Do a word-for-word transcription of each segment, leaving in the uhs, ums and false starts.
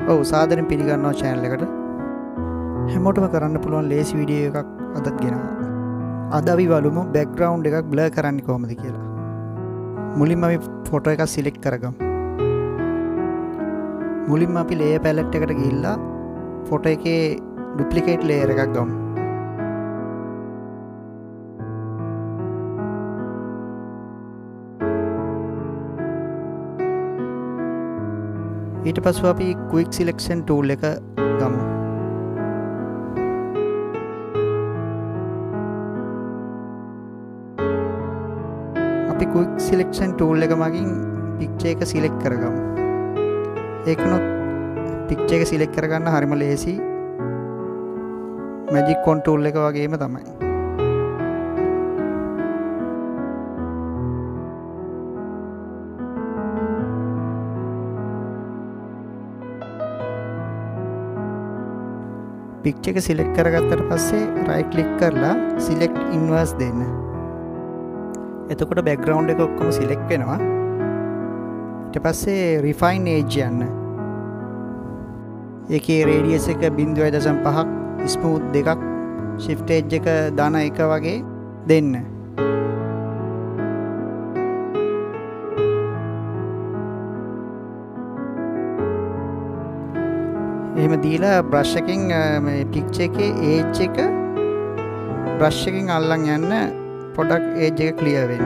ඔව් සාදරයෙන් පිළිගන්නවා channel එකට. හැමෝටම කරන්න පුළුවන් ලේසි වීඩියෝ එකක් අදත් ගෙනවා. අද අපි බලමු background එකක් blur කරන්නේ කොහොමද කියලා. මුලින්ම අපි ෆොටෝ එකක් select කරගමු. මුලින්ම අපි layer palette එකට ගිහිල්ලා ෆොටෝ එකේ duplicate layer එකක් ගමු. ඊට පස්ව අපි quick selection tool එක ගමු. අපි quick selection tool එක මගින් picture එක select කරගමු. ඒකනොත් picture එක select කරගන්න හරිම ලේසි. magic wand tool එක වගේම තමයි. picture එක select කරගත්තට පස්සේ right click කරලා select inverse දෙන්න. එතකොට background එක ඔක්කොම select වෙනවා. ඊට පස්සේ refine edge යන්න. ඒකේ radius එක zero point five ක් smooth දෙකක් shift edge එක ධන එක වගේ දෙන්න. එහෙම දීලා brush එකෙන් මේ picture එකේ edge එක brush එකෙන් අල්ලන් යන්න පොඩක් edge එක clear වෙන්න.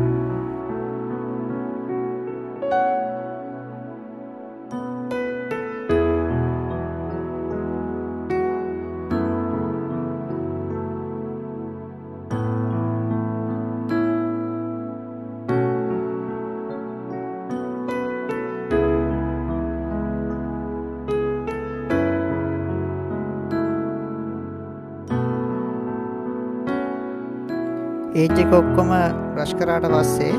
edge එක ඔක්කොම brush කරාට පස්සේ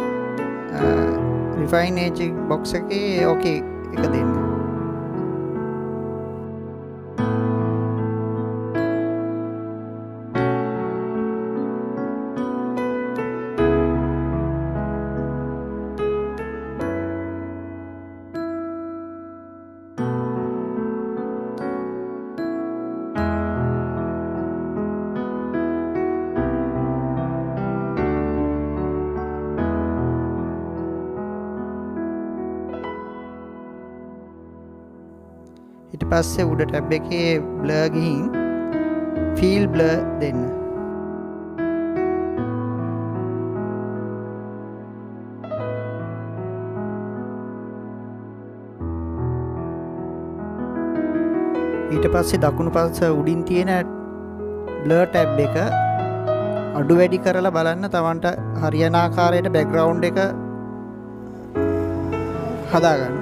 refine edge box එකේ okay එක දෙන්න. ඊට පස්සේ උඩ ටැබ් එකේ blur ගිහින් fill blur දෙන්න. ඊට පස්සේ දකුණු පස්ස උඩින් තියෙන blur ටැබ් එක අඩු වැඩි කරලා බලන්න තවන්ට හරියන ආකාරයට background එක හදාගන්න.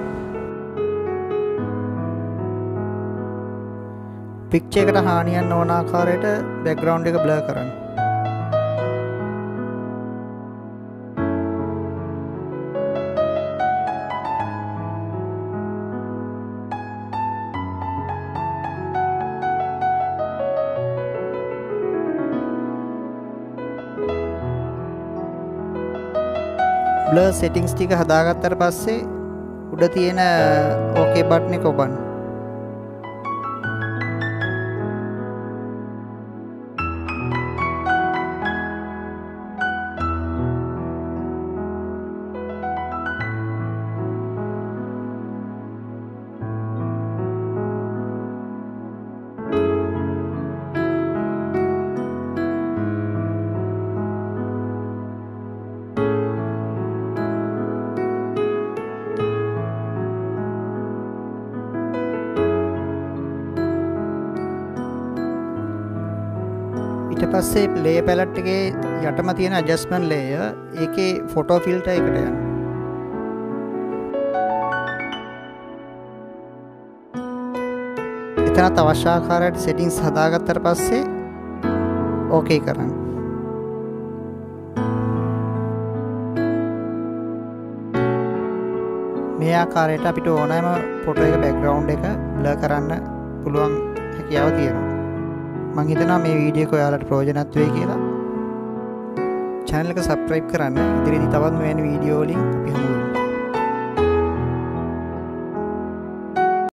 picture එකට හානියක් නොවන ආකාරයට background එක blur කරන්න. blur settings ටික හදාගත්තට පස්සේ උඩ තියෙන okay button එක ඔබන්න. ඊට පස්සේ layer palette එකේ යටම තියෙන adjustment layer ඒකේ photo filter එකට යන්න. එතනත් අවශ්‍ය ආකාරයට settings හදාගත්තට පස්සේ okay කරන්න. මේ ආකාරයට අපිට ඕනෑම photo එක background එක blur කරන්න පුළුවන් හැකියාව තියෙනවා. මම හිතනවා මේ වීඩියෝ එක ඔයාලට ප්‍රයෝජනවත් වෙයි කියලා. channel එක subscribe කරන්න. ඉදිරියේදී තවත් මෙවැනි වීඩියෝ වලින් අපි හමු වෙමු.